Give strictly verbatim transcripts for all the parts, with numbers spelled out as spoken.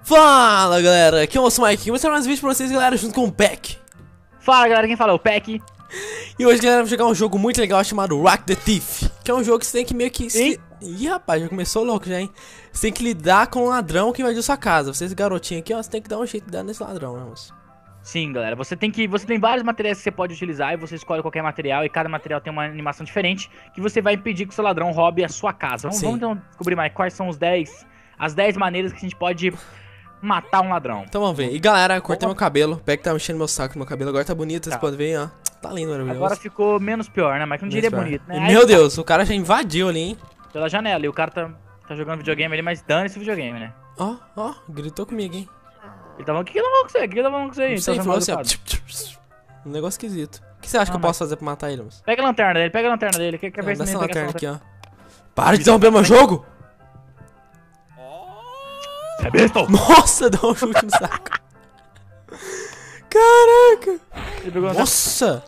Fala galera, aqui é o nosso Mike, vou mostrar mais vídeo pra vocês galera, junto com o Peck. Fala galera, quem fala é o Peck. E hoje galera, vamos jogar um jogo muito legal chamado Rock the Thief. Que é um jogo que você tem que meio que... Se... Ih rapaz, já começou louco já, hein. Você tem que lidar com um ladrão que invadiu sua casa. Vocês garotinhos aqui, ó, você tem que dar um jeito de dar nesse ladrão, né moço? Sim galera, você tem que você tem vários materiais que você pode utilizar e você escolhe qualquer material e cada material tem uma animação diferente que você vai impedir que o seu ladrão roube a sua casa. Vamos, vamos então descobrir mais quais são os dez, as dez maneiras que a gente pode matar um ladrão. Então vamos ver. E galera, eu cortei meu cabelo. O Peck tá mexendo meu saco, meu cabelo agora tá bonito, vocês tá. podem ver, ó. Tá lindo, maravilhoso. Agora ficou menos pior, né? Mas não diria bonito, né? Meu Aí, Deus, tá. O cara já invadiu ali, hein? Pela janela, e o cara tá, tá jogando videogame ali, mas dane esse videogame, né? Ó, ó, gritou comigo, hein? Ele tava, o que que ele tá falando com você? O que que ele tá falando com você aí? Não sei, falou assim, ó. Um negócio esquisito. O que você acha ah, que eu posso fazer pra matar ele, moço? Pega a lanterna dele, pega a lanterna dele. Quer, quer ver se essa ele lanterna aqui, ó. Para de interromper meu jogo! Você é besta! Nossa, dá um chute no saco. Caraca! Nossa!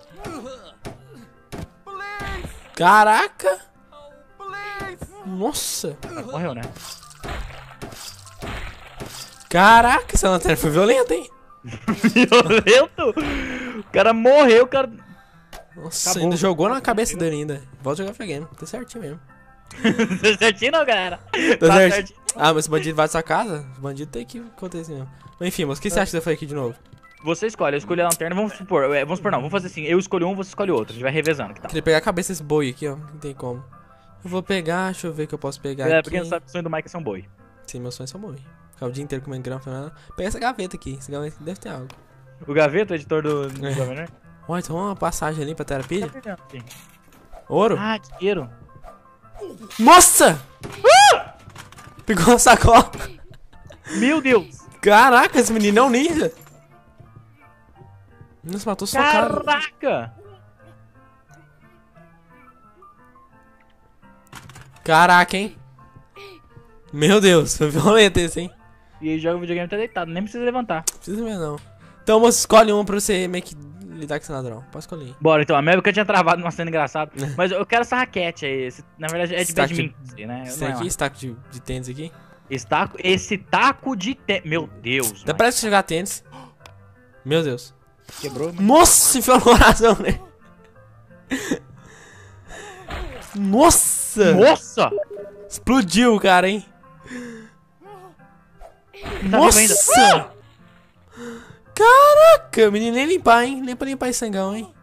Caraca! Nossa! Morreu, né? Caraca, essa lanterna foi violenta, hein? Violento? O cara morreu, o cara... Nossa, acabou. Ainda jogou na cabeça dele ainda. Volta a jogar videogame, tá certinho mesmo. Tá certinho não, galera? Tá, tá certinho. certinho. Ah, mas esse bandido vai da sua casa? O bandido tem que acontecer mesmo. Enfim, mas o que você acha que você foi aqui de novo? Você escolhe, eu escolhi a lanterna, vamos supor, vamos supor não, vamos fazer assim, eu escolho um, você escolhe outro, a gente vai revezando, que tal? Queria pegar a cabeça desse boi aqui, ó, não tem como. Eu vou pegar, deixa eu ver o que eu posso pegar é, aqui. Porque não sabe que o sonho do Mike é ser um boi. Sim, meus sonhos são boi. Ficar o dia inteiro comendo grão, falando, pega essa gaveta aqui, essa gaveta deve ter algo. O Gaveta, o editor do, do é. Jovem Nerd? Ó, então uma passagem ali pra terapia? Tá Ouro? Ah, dinheiro. Nossa! Ah! Pegou uma sacola. Meu Deus! Caraca, esse menino é um ninja. Nossa, matou sua cara. Caraca! Caraca, hein? Meu Deus, foi violento esse, hein? E ele joga o videogame tá deitado, nem precisa levantar. Precisa mesmo não. Então, moço, escolhe um pra você meio que lidar com esse ladrão. Pode escolher. Bora, então. A minha eu tinha travado numa cena engraçada. Mas eu quero essa raquete aí. Esse, na verdade é de badminton, né? Esse aqui, esse taco de, de tênis aqui? Esse taco, esse taco de tênis. Meu Deus. Até parece jogar tênis. Meu Deus. Quebrou? Mano. Nossa, enfiou no coração, né? Nossa! Nossa! Explodiu o cara, hein? Tá Nossa! Caraca, menino, nem limpar, hein? Nem pra limpar esse sangão, hein?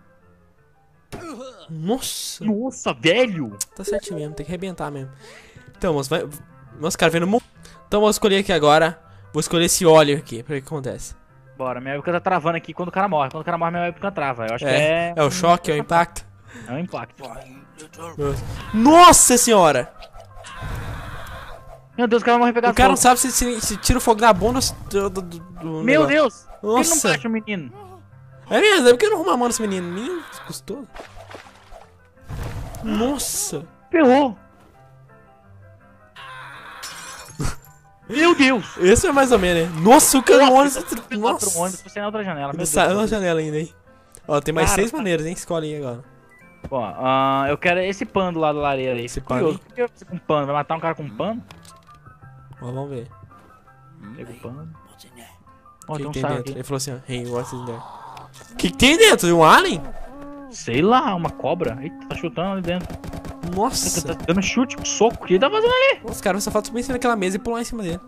Nossa! Nossa, velho! Tá certinho mesmo, tem que arrebentar mesmo. Então, moço, vai... Nossa, cara, vendo muito. Então, vou escolher aqui agora. Vou escolher esse óleo aqui, pra ver o que acontece. Bora, minha webcam tá travando aqui quando o cara morre. Quando o cara morre, minha webcam trava. Eu acho é, que é... É o choque, é o impacto? É o impacto. Nossa senhora! Meu Deus, o cara vai morrer pegar O cara fogo. Não sabe se, se, se tira o fogo da bunda do, do, do, do Meu negócio. Deus! Nossa! Ele não baixa o menino. É mesmo, é porque eu não arrumo a mão nesse menino. Menino custou. Nossa! Ferrou! Meu Deus! Esse é mais ou menos, né? Nossa, o cara no ônibus. Nossa! O ônibus, você na outra janela. Ele saiu na janela ainda, hein? Ó, tem mais cara, seis maneiras, hein? Escolhe aí agora. Bom, uh, eu quero esse pano do lado da lareira aí. Esse pano? Por que você com um pano? Vai matar um cara com um pano? Ó, vamos ver. Pega o pano. O que, que tem dentro? Aqui. Ele falou assim, ó. Hey, what's in there? O que, que tem dentro? Um alien? Sei lá, uma cobra. Eita, tá chutando ali dentro. Nossa! Tá, tá dando chute, um soco. O que ele tá fazendo ali? Os caras só faltam subir em cima daquela mesa e pular em cima dele.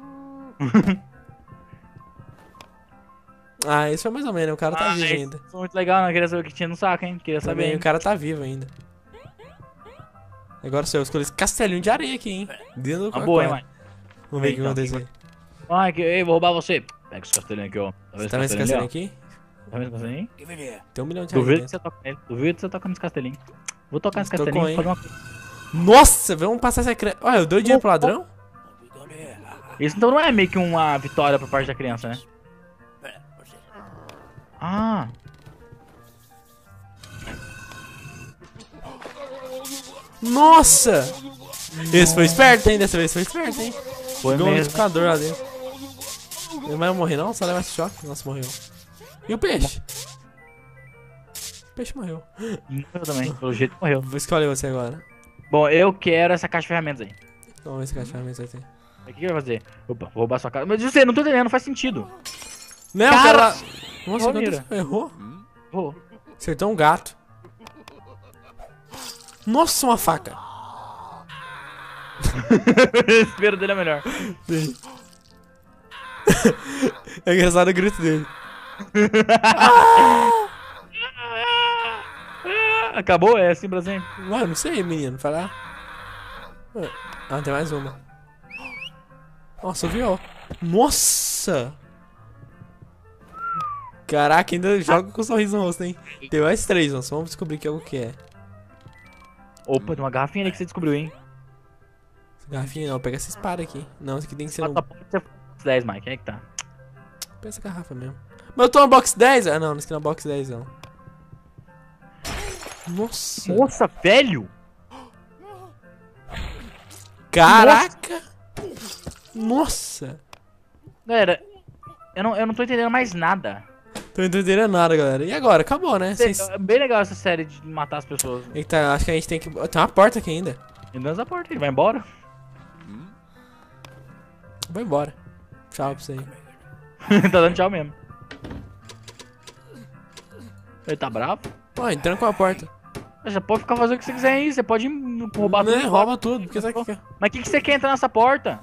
Ah, isso foi mais ou menos. O cara tá ah, vivo ainda. Foi muito legal, não queria saber o que tinha no saco, hein? Queria saber. Também, o cara tá vivo ainda. Agora só eu escolhi esse castelinho de areia aqui, hein? Dentro do ah, boa, hein, mãe? Vamos ver o que vai acontecer. Ai, que eu vou roubar você. Pega esse castelinho aqui, ó. Tá vendo esse castelinho aqui? Tá vendo esse castelinho? Tem um milhão de reais. Duvido que você toca nele. Duvido que você toca nesse castelinho. Vou tocar nesse castelinho e fazer uma coisa. Nossa, vamos passar essa criança. Olha, eu dei dinheiro pro ladrão? Isso então não é meio que uma vitória por parte da criança, né? Ah. Nossa! Esse foi esperto, hein? Dessa vez foi esperto, hein? Foi Pegou mesmo. um liquidificador lá dentro. Ele não vai morrer não? Só leva esse choque. Nossa, morreu. E o peixe? O peixe morreu. Morreu também, pelo jeito morreu. Vou escolher você agora. Bom, eu quero essa caixa de ferramentas aí. Vamos ver se caixa de ferramentas vai ter. O que que vai fazer? Opa, vou roubar sua casa. Mas você, não tô entendendo, não faz sentido. Não, Cara, cara... Nossa, Ô, quanto- mira. errou? Vou. Acertou um gato. Nossa, uma faca. O desespero dele é melhor. Sim. É engraçado o grito dele. Acabou? É assim pra sempre? Mano, não sei, menino. Vai lá. Ah, tem mais uma. Nossa, viu? Nossa! Caraca, ainda joga com um sorriso no rosto, hein? Tem mais três, nossa. Vamos descobrir que é o que é. Opa, tem uma garrafinha ali que você descobriu, hein? Essa garrafinha não, pega essa espada aqui. Não, esse aqui tem que ser Ah, no... tá, pode ser dez, Mike. Quem é que tá? Pega essa garrafa mesmo. Mas eu tô no box dez? Ah, não, não esquina box dez, não. Nossa! Nossa, velho! Caraca! Nossa! Galera, eu não, eu não tô entendendo mais nada. Tô entendendo nada, galera. E agora? Acabou, né? Vocês... É bem legal essa série de matar as pessoas. Eita, acho que a gente tem que... Tem uma porta aqui ainda. Ele dança a porta, ele vai embora. Vou embora. Tchau pra você aí. Tá dando tchau mesmo. Ele tá bravo? Pô, entrando com a porta. Você pode ficar fazendo o que você quiser aí, você pode roubar Não, tudo. rouba tudo, porque você quer. Mas o que, que você quer entrar nessa porta?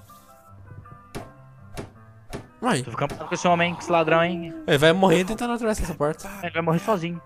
Vai. Tô ficando com esse homem, com esse ladrão, hein? Ele vai morrer tentando atravessar essa porta. Ele vai morrer sozinho.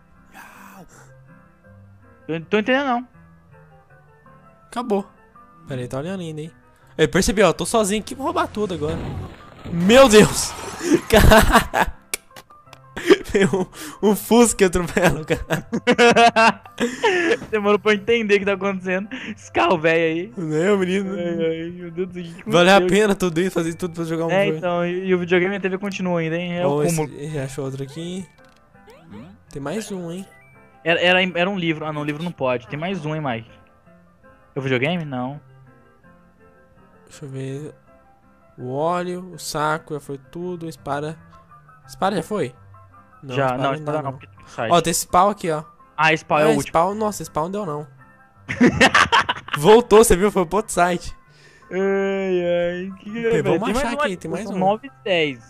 Eu não tô entendendo, não. Acabou. Pera aí, tá olhando ainda, hein? Ele percebeu, ó, tô sozinho aqui, vou roubar tudo agora. Meu Deus! Caraca! Um, um Fusca atropela, cara. Demorou pra eu entender o que tá acontecendo. Esse carro velho aí. Não, menino. Ai, ai, meu Deus do céu. que Vale a aconteceu? pena tudo isso, fazer tudo pra jogar um É, jogo. então, e, e o videogame e a T V continua ainda, hein? É Bom, o esse, cúmulo. ele achou outro aqui. Tem mais um, hein? Era, era, era um livro. Ah, não, o livro não pode. Tem mais um, hein, Mike? O videogame? Não. Deixa eu ver. O óleo, o saco, já foi tudo. A espada. Espada já foi? Já, espada não, dá, espada não, porque tem um site. Ó, tem esse pau aqui, ó. Ah, esse pau é Ah, o esse último. pau, nossa, esse pau não deu não. Voltou, você viu? Foi pro outro site. Ai, ai. Que que é, Vamos velho? Tem achar mais um aqui, tem mais são um. nove e dez.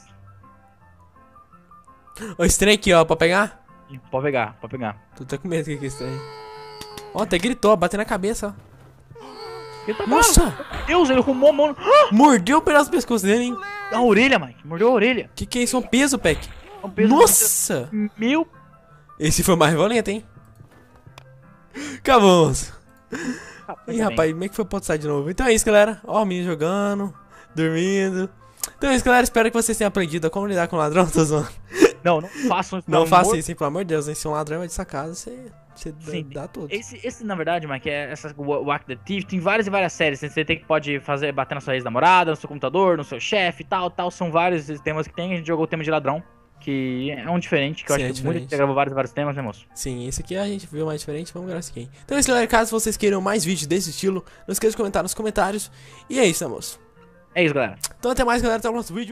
Ó, esse trem aqui, ó, pra pegar. Ih, Pode pegar, pode pegar. Tu tá com medo que é esse trem. Ó, até gritou, bateu na cabeça, ó. Ele tá Nossa! bravo. Meu Deus, ele arrumou a mão Mordeu o pedaço do pescoço dele, hein? na orelha, Mike. Mordeu a orelha. Que que é isso? É um peso, Peck. É um peso Nossa! de mil. Esse foi mais violento, hein? Acabou, moço. Ah, Ih, rapaz, como é que foi pro outro site de novo? Então é isso, galera. Ó, o menino jogando, dormindo. Então é isso, galera. Espero que vocês tenham aprendido a como lidar com o ladrão. Tô zoando. Não, não façam isso. Não pelo faça amor- isso, hein? Pelo amor de Deus, hein? Se um ladrão vai de sua casa, você, você dá- Sim. dá tudo. Esse, esse, na verdade, Mike, é essa o Whack the Thief, tem várias e várias séries. Você tem que pode fazer, bater na sua ex-namorada, no seu computador, no seu chefe e tal, tal. São vários temas que tem. A gente jogou o tema de ladrão, que é um diferente, que eu Sim, acho é que muita gente diferente. já gravou vários, vários temas, né, moço? Sim, esse aqui a gente viu mais diferente, vamos gravar esse aqui. Então é isso, galera. Caso vocês queiram mais vídeos desse estilo, não esqueça de comentar nos comentários. E é isso, né, moço? É isso, galera. Então até mais, galera. Até o próximo vídeo.